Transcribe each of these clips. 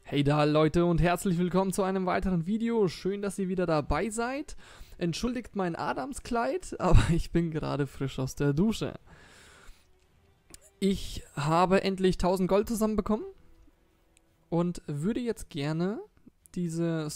Hey da Leute und herzlich willkommen zu einem weiteren Video. Schön, dass ihr wieder dabei seid. Entschuldigt mein Adamskleid, aber ich bin gerade frisch aus der Dusche. Ich habe endlich 1000 Gold zusammenbekommen und würde jetzt gerne diese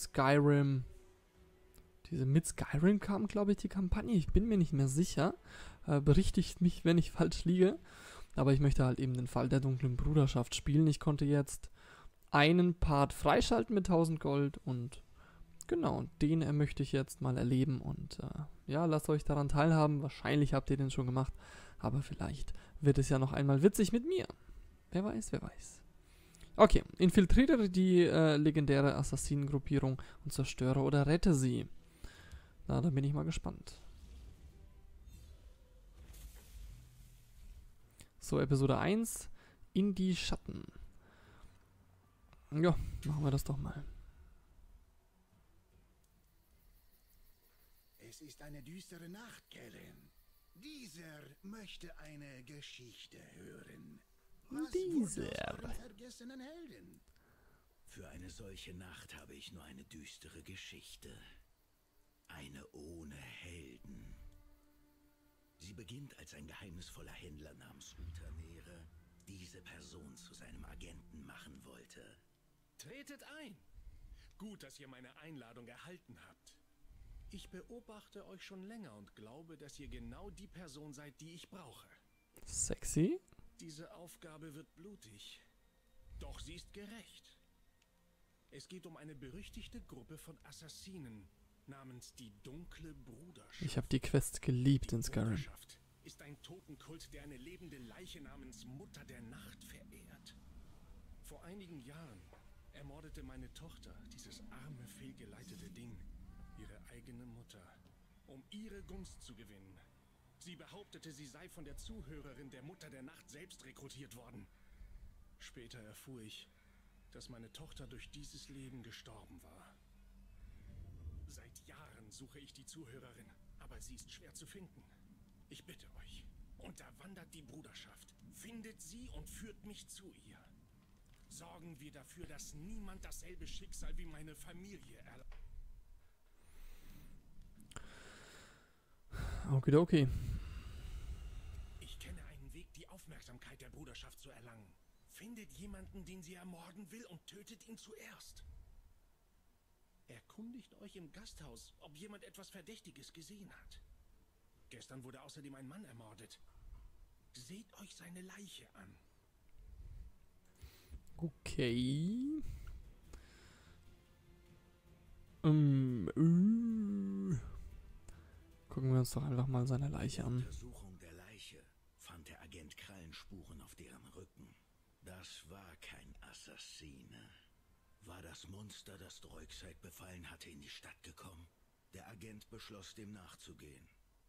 mit Skyrim kam, glaube ich, die Kampagne. Ich bin mir nicht mehr sicher. Berichtigt mich, wenn ich falsch liege. Aber ich möchte halt eben den Fall der dunklen Bruderschaft spielen. Ich konnte jetzt einen Part freischalten mit 1000 Gold und genau, den möchte ich jetzt mal erleben und ja, lasst euch daran teilhaben. Wahrscheinlich habt ihr den schon gemacht, aber vielleicht wird es ja noch einmal witzig mit mir. Wer weiß, wer weiß. Okay, infiltriere die legendäre Assassinengruppierung und zerstöre oder rette sie. Na, da bin ich mal gespannt. So, Episode 1, in die Schatten. Ja, machen wir das doch mal. Es ist eine düstere Nacht, Kellen. Dieser möchte eine Geschichte hören. Was wurde aus euren vergessenen Helden? Für eine solche Nacht habe ich nur eine düstere Geschichte. Eine ohne Helden. Sie beginnt, als ein geheimnisvoller Händler namens Utanere diese Person zu seinem Agenten machen wollte. Tretet ein! Gut, dass ihr meine Einladung erhalten habt. Ich beobachte euch schon länger und glaube, dass ihr genau die Person seid, die ich brauche. Sexy. Diese Aufgabe wird blutig, doch sie ist gerecht. Es geht um eine berüchtigte Gruppe von Assassinen namens die Dunkle Bruderschaft. Ich habe die Quest geliebt in Skyrim. Die Bruderschaft ist ein Totenkult, der eine lebende Leiche namens Mutter der Nacht verehrt. Vor einigen Jahren ermordete meine Tochter, dieses arme, fehlgeleitete Ding, ihre eigene Mutter, um ihre Gunst zu gewinnen. Sie behauptete, sie sei von der Zuhörerin der Mutter der Nacht selbst rekrutiert worden. Später erfuhr ich, dass meine Tochter durch dieses Leben gestorben war. Seit Jahren suche ich die Zuhörerin, aber sie ist schwer zu finden. Ich bitte euch, unterwandert die Bruderschaft, findet sie und führt mich zu ihr. Sorgen wir dafür, dass niemand dasselbe Schicksal wie meine Familie erleidet. Okidoki. Ich kenne einen Weg, die Aufmerksamkeit der Bruderschaft zu erlangen. Findet jemanden, den sie ermorden will und tötet ihn zuerst. Erkundigt euch im Gasthaus, ob jemand etwas Verdächtiges gesehen hat. Gestern wurde außerdem ein Mann ermordet. Seht euch seine Leiche an. Okay. Gucken wir uns doch einfach mal seine Leiche an. Untersuchung der Leiche fand der Agent Krallenspuren auf deren Rücken. Das war kein Assassine. War das Monster, das Droikside befallen hatte, in die Stadt gekommen? Der Agent beschloss, dem nachzugehen.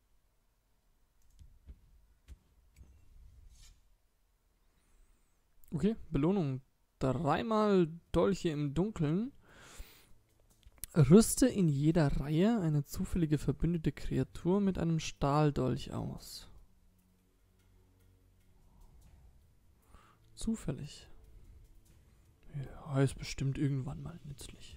Okay, Belohnung. 3-mal Dolche im Dunkeln. Rüste in jeder Reihe eine zufällige verbündete Kreatur mit einem Stahldolch aus. Zufällig. Ja, ist bestimmt irgendwann mal nützlich.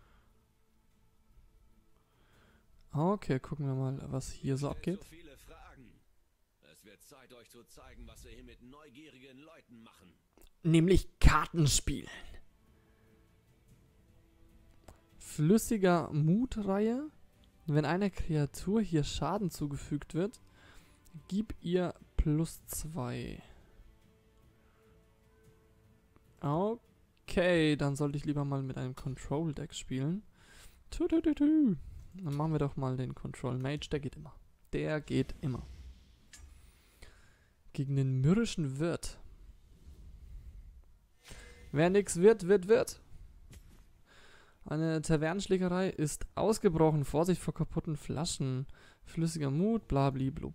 Okay, gucken wir mal, was hier so abgeht. So viele Fragen. Es wird Zeit, euch zu zeigen, was wir hier mit neugierigen Leuten machen. Nämlich Kartenspielen. Flüssiger Mutreihe. Wenn einer Kreatur hier Schaden zugefügt wird, gib ihr +2. Okay, dann sollte ich lieber mal mit einem Control Deck spielen. Dann machen wir doch mal den Control Mage, der geht immer. Der geht immer. Gegen den mürrischen Wirt. Wer nix wird. Eine Tavernenschlägerei ist ausgebrochen. Vorsicht vor kaputten Flaschen. Flüssiger Mut, blablablub.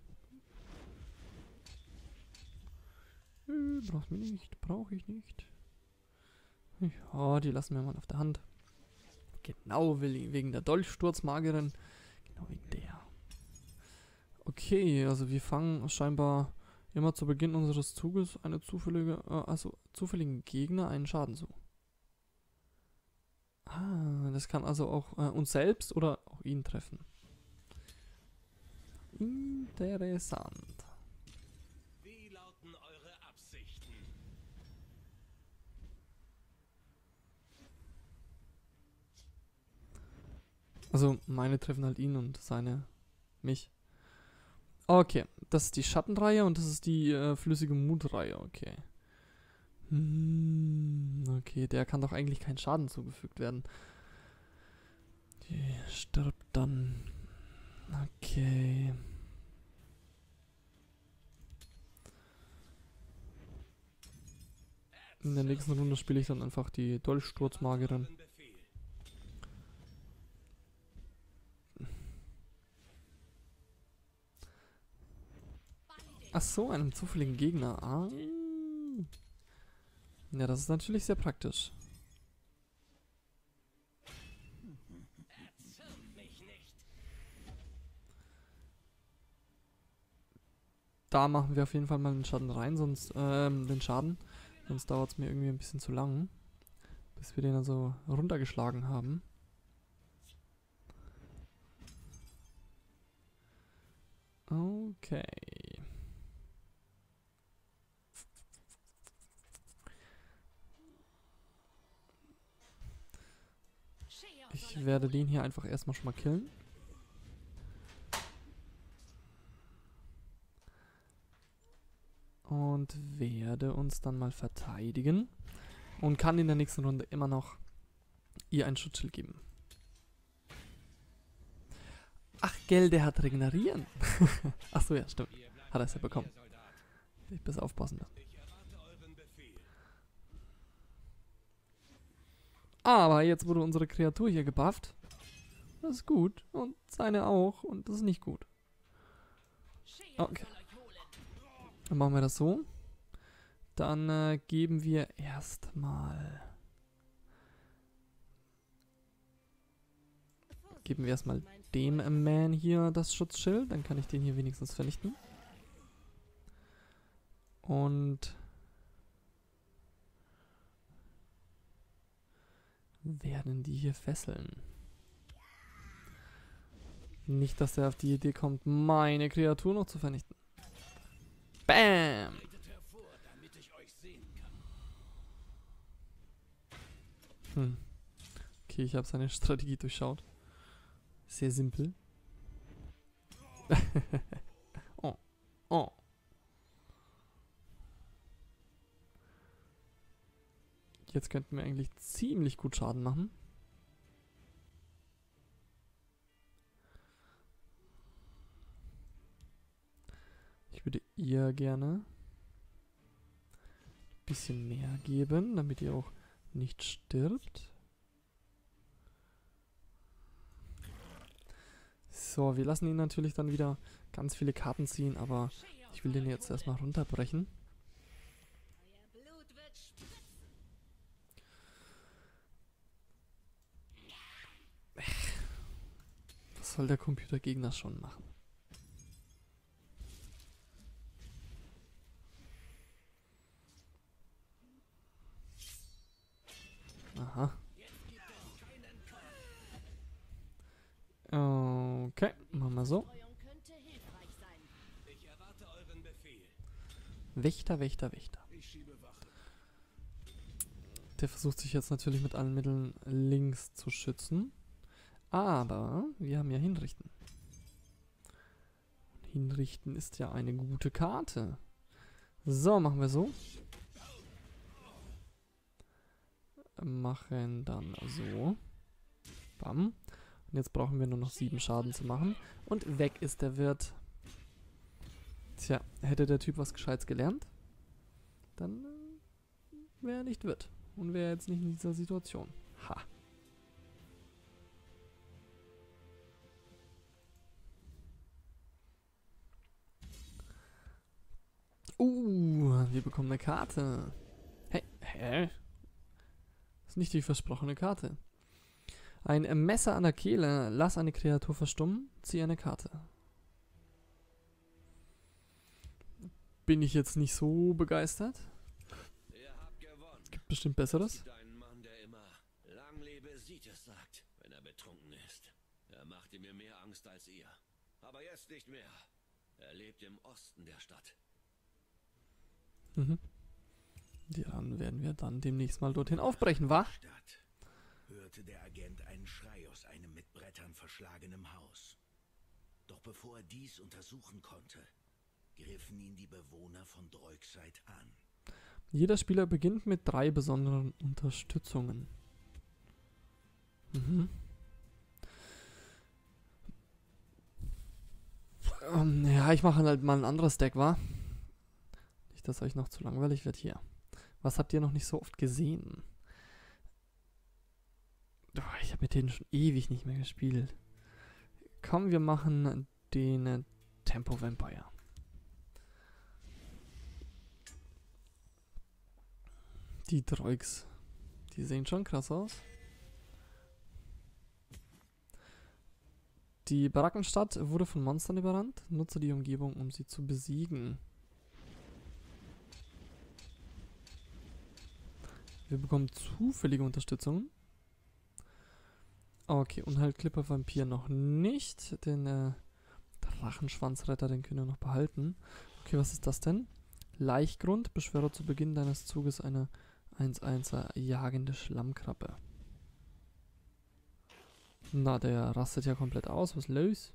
Brauche ich nicht. Ja, die lassen wir mal auf der Hand. Genau wegen der Dolchsturzmagerin. Genau wegen der. Okay, also wir fangen scheinbar immer zu Beginn unseres Zuges eine zufälligen Gegner einen Schaden zu. Das kann also auch uns selbst oder auch ihn treffen. Interessant. Wie lauten eure Absichten? Also meine treffen halt ihn und seine mich. Okay, das ist die Schattenreihe und das ist die flüssige Mutreihe, okay. Okay, der kann doch eigentlich kein Schaden zugefügt werden. Die stirbt dann. Okay. In der nächsten Runde spiele ich dann einfach die Dolchsturzmagerin. Ach so, einem zufälligen Gegner. Ah. Ja, das ist natürlich sehr praktisch. Da machen wir auf jeden Fall mal den Schaden rein, sonst sonst dauert es mir irgendwie ein bisschen zu lang, bis wir den also runtergeschlagen haben. Okay. Ich werde den hier einfach erstmal schon mal killen. Und werde uns dann mal verteidigen. Und kann in der nächsten Runde immer noch ihr ein Schutzschild geben. Ach, gell, der hat regenerieren. Ach so, ja, stimmt. Hat er es ja bekommen. Ich besser aufpassen müssen. Aber jetzt wurde unsere Kreatur hier gebufft. Das ist gut. Und seine auch. Und das ist nicht gut. Okay. Dann machen wir das so. Dann geben wir erstmal... Geben wir erstmal dem Man hier das Schutzschild. Dann kann ich den hier wenigstens vernichten. Und... werden die hier fesseln. Nicht, dass er auf die Idee kommt, meine Kreatur noch zu vernichten. Bam! Okay, ich habe seine Strategie durchschaut. Sehr simpel. Oh. Oh. Jetzt könnten wir eigentlich ziemlich gut Schaden machen. Ich würde ihr gerne ein bisschen mehr geben, damit ihr auch nicht stirbt. So, wir lassen ihn natürlich dann wieder ganz viele Karten ziehen, aber ich will den jetzt erstmal runterbrechen. Was soll der Computergegner schon machen? Aha. Okay, machen wir so. Wächter, Wächter, Wächter. Der versucht sich jetzt natürlich mit allen Mitteln links zu schützen. Aber wir haben ja Hinrichten. Hinrichten ist ja eine gute Karte. So, machen wir so. Machen dann so. Bam. Und jetzt brauchen wir nur noch 7 Schaden zu machen. Und weg ist der Wirt. Tja, hätte der Typ was Gescheites gelernt, dann wäre er nicht Wirt. Und wäre jetzt nicht in dieser Situation. Ha. Wir bekommen eine Karte. Hey, hä? Das ist nicht die versprochene Karte. Ein Messer an der Kehle. Lass eine Kreatur verstummen. Zieh eine Karte. Bin ich jetzt nicht so begeistert. Gibt bestimmt Besseres. Lang lebe Sietes sagt, wenn er betrunken ist. Er machte mir mehr Angst als ihr. Aber jetzt nicht mehr. Er lebt im Osten der Stadt. Mhm. Dann werden wir dann demnächst mal dorthin aufbrechen, wa? Stadt hörte der Agent einen Schrei aus einem mit Brettern verschlagenen Haus. Doch bevor er dies untersuchen konnte, griffen ihn die Bewohner von Droikside an. Jeder Spieler beginnt mit 3 besonderen Unterstützungen. Mhm. Ja, ich mache halt mal ein anderes Deck, wa? Nicht, dass euch noch zu langweilig wird hier. Was habt ihr noch nicht so oft gesehen? Oh, ich habe mit denen schon ewig nicht mehr gespielt. Komm, wir machen den Tempo Vampire. Die Droiks. Die sehen schon krass aus. Die Barackenstadt wurde von Monstern überrannt. Nutze die Umgebung, um sie zu besiegen. Wir bekommen zufällige Unterstützung. Okay, und halt Clipper Vampir noch nicht. Den Drachenschwanzretter, den können wir noch behalten. Okay, was ist das denn? Laichgrund. Beschwöre zu Beginn deines Zuges eine 1-1er jagende Schlammkrabbe. Na, der rastet ja komplett aus. Was ist los?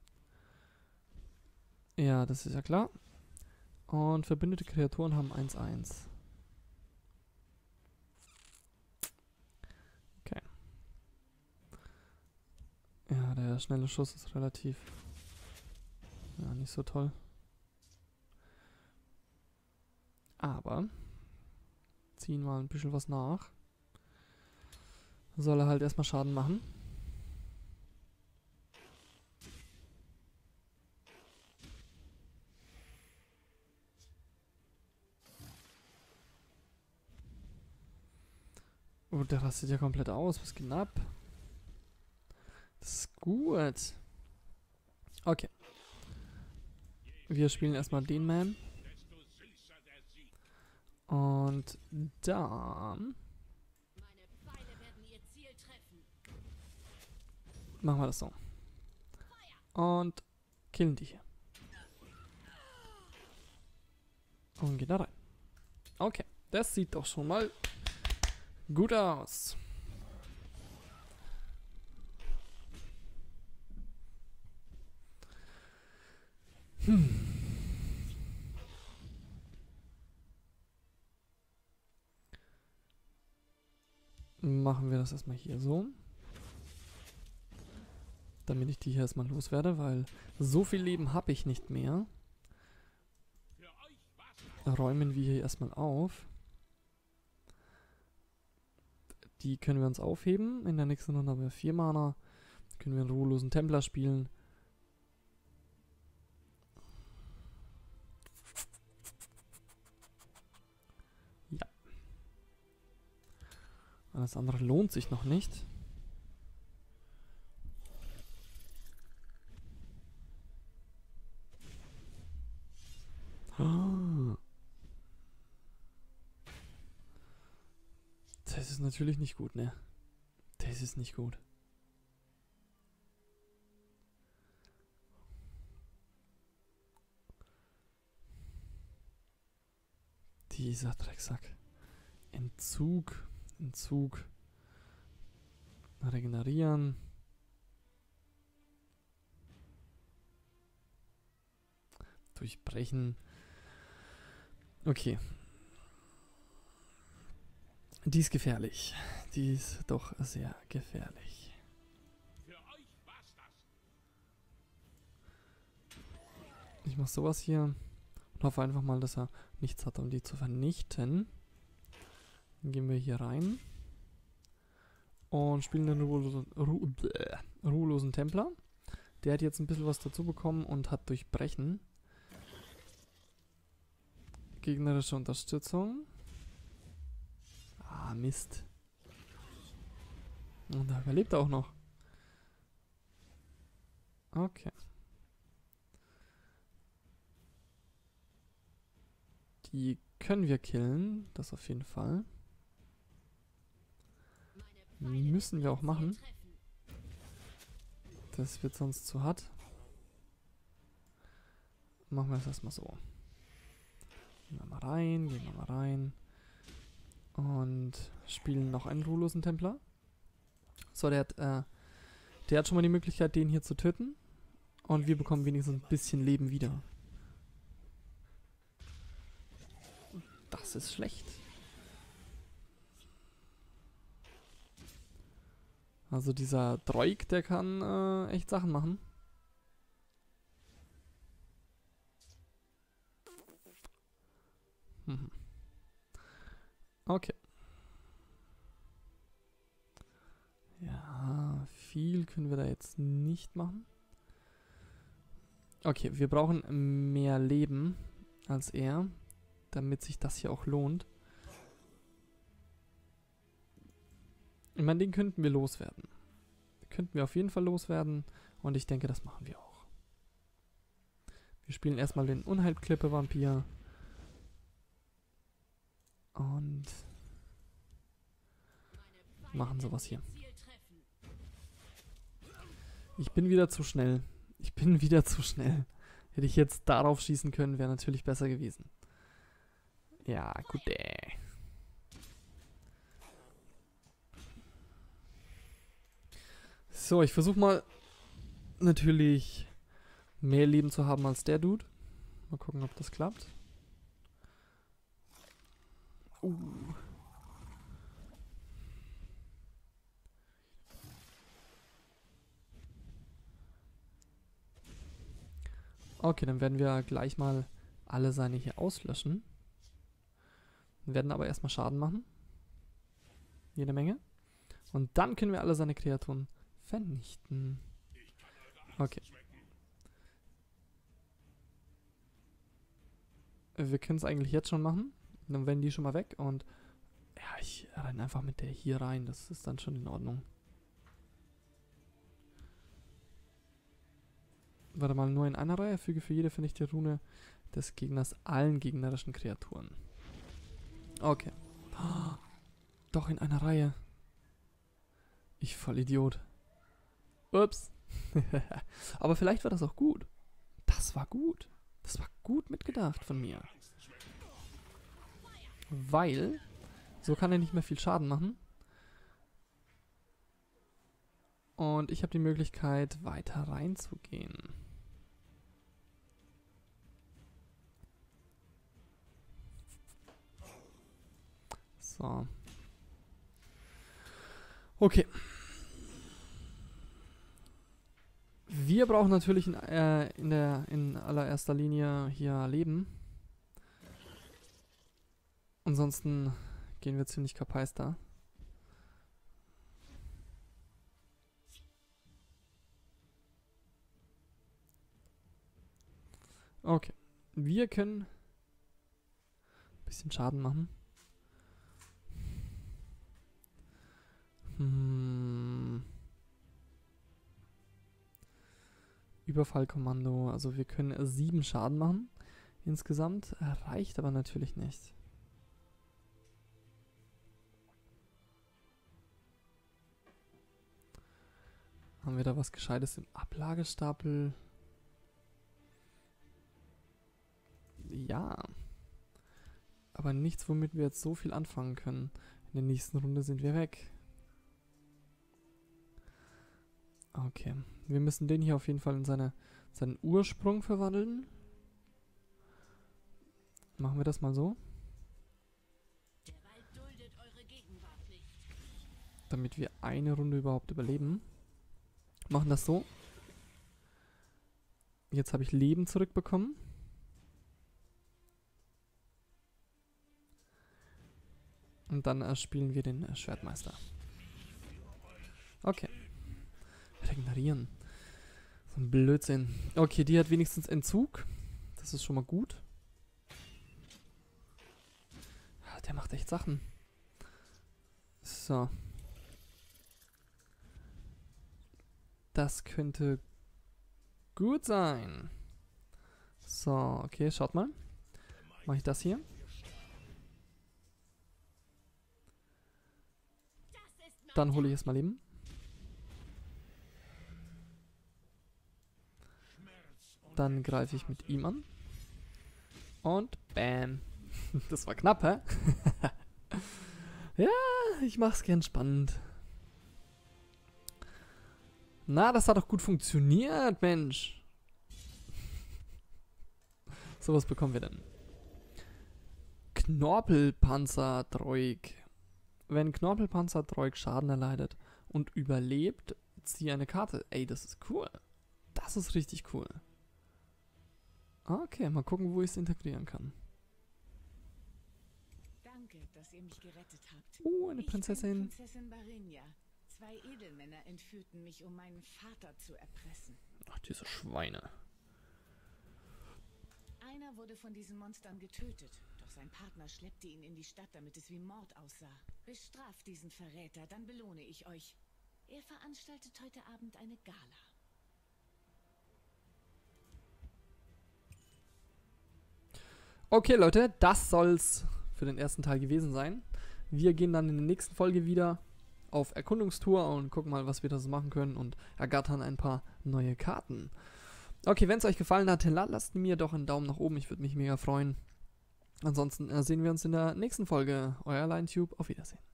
Ja, das ist ja klar. Und verbündete Kreaturen haben 1-1. Okay. Ja, der schnelle Schuss ist relativ... Ja, nicht so toll. Aber... Ziehen mal ein bisschen was nach. Soll er halt erstmal Schaden machen. Oh, der rastet ja komplett aus. Was geht denn ab? Das ist gut. Okay. Wir spielen erstmal den Man. Und dann machen wir das so. Und killen die hier. Und gehen da rein. Okay, das sieht doch schon mal gut aus. Machen wir das erstmal hier so. Damit ich die hier erstmal loswerde, weil so viel Leben habe ich nicht mehr. Räumen wir hier erstmal auf. Die können wir uns aufheben. In der nächsten Runde haben wir 4 Mana. Können wir einen ruhelosen Templer spielen. Ja. Alles andere lohnt sich noch nicht. Das ist natürlich nicht gut, ne? Das ist nicht gut. Dieser Drecksack. Entzug. Entzug. Regenerieren. Durchbrechen. Okay. Die ist gefährlich. Die ist doch sehr gefährlich. Ich mache sowas hier und hoffe einfach mal, dass er nichts hat, um die zu vernichten. Dann gehen wir hier rein und spielen den ruhelosen Templer. Der hat jetzt ein bisschen was dazu bekommen und hat Durchbrechen. Gegnerische Unterstützung. Ah, Mist. Und da überlebt er auch noch. Okay. Die können wir killen. Das auf jeden Fall. Müssen wir auch machen. Das wird sonst zu hart. Machen wir es erstmal so. Gehen wir mal rein, gehen wir mal rein. Und spielen noch einen ruhelosen Templer. So, der hat schon mal die Möglichkeit, den hier zu töten. Und wir bekommen wenigstens ein bisschen Leben wieder. Das ist schlecht. Also dieser Droig, der kann echt Sachen machen. Okay. Ja, viel können wir da jetzt nicht machen. Okay, wir brauchen mehr Leben als er, damit sich das hier auch lohnt. Ich meine, den könnten wir loswerden. Könnten wir auf jeden Fall loswerden. Und ich denke, das machen wir auch. Wir spielen erstmal den Unheilklippe-Vampir. Und machen sowas hier. Ich bin wieder zu schnell. Ich bin wieder zu schnell. Hätte ich jetzt darauf schießen können, wäre natürlich besser gewesen. Ja, gut, So, ich versuche mal natürlich mehr Leben zu haben als der Dude. Mal gucken, ob das klappt. Okay, dann werden wir gleich mal alle seine hier auslöschen. Wir werden aber erstmal Schaden machen. Jede Menge. Und dann können wir alle seine Kreaturen vernichten. Okay. Wir können es eigentlich jetzt schon machen. Dann werden die schon mal weg. Und ja, ich renne einfach mit der hier rein. Das ist dann schon in Ordnung. Warte mal, nur in einer Reihe. Füge für jede vernichtete Rune des Gegners allen gegnerischen Kreaturen. Okay. Oh, doch in einer Reihe. Ich Vollidiot. Ups. Aber vielleicht war das auch gut. Das war gut. Das war gut mitgedacht von mir. Weil, so kann er nicht mehr viel Schaden machen. Und ich habe die Möglichkeit, weiter reinzugehen. So. Okay. Wir brauchen natürlich in allererster Linie hier Leben. Ansonsten gehen wir ziemlich kapeister. Okay. Wir können ein bisschen Schaden machen. Überfallkommando. Also wir können 7 Schaden machen. Insgesamt reicht aber natürlich nicht. Haben wir da was Gescheites im Ablagestapel? Ja. Aber nichts, womit wir jetzt so viel anfangen können. In der nächsten Runde sind wir weg. Okay. Wir müssen den hier auf jeden Fall in seinen Ursprung verwandeln. Machen wir das mal so. Damit wir eine Runde überhaupt überleben. Machen das so. Jetzt habe ich Leben zurückbekommen. Und dann spielen wir den Schwertmeister. Okay. Regenerieren. So ein Blödsinn. Okay, die hat wenigstens Entzug. Das ist schon mal gut. Der macht echt Sachen. So. Das könnte gut sein. So, okay, schaut mal. Mache ich das hier. Dann hole ich erstmal Leben. Dann greife ich mit ihm an. Und bam. Das war knapp, hä? Ja, ich mach's gern spannend. Na, das hat doch gut funktioniert, Mensch. So, was bekommen wir denn? Knorpelpanzerdroig. Wenn Knorpelpanzerdroig Schaden erleidet und überlebt, ziehe eine Karte. Ey, das ist cool. Das ist richtig cool. Okay, mal gucken, wo ich es integrieren kann. Danke, dass ihr mich gerettet habt. Eine Prinzessin. Ich bin Prinzessin Barinja. 2 Edelmänner entführten mich, um meinen Vater zu erpressen. Ach, diese Schweine. Einer wurde von diesen Monstern getötet, doch sein Partner schleppte ihn in die Stadt, damit es wie Mord aussah. Bestraft diesen Verräter, dann belohne ich euch. Er veranstaltet heute Abend eine Gala. Okay, Leute, das soll's für den ersten Teil gewesen sein. Wir gehen dann in der nächsten Folge wieder auf Erkundungstour und gucken mal, was wir da so machen können und ergattern ein paar neue Karten. Okay, wenn es euch gefallen hat, lasst mir doch einen Daumen nach oben. Ich würde mich mega freuen. Ansonsten sehen wir uns in der nächsten Folge. Euer LionTube. Auf Wiedersehen.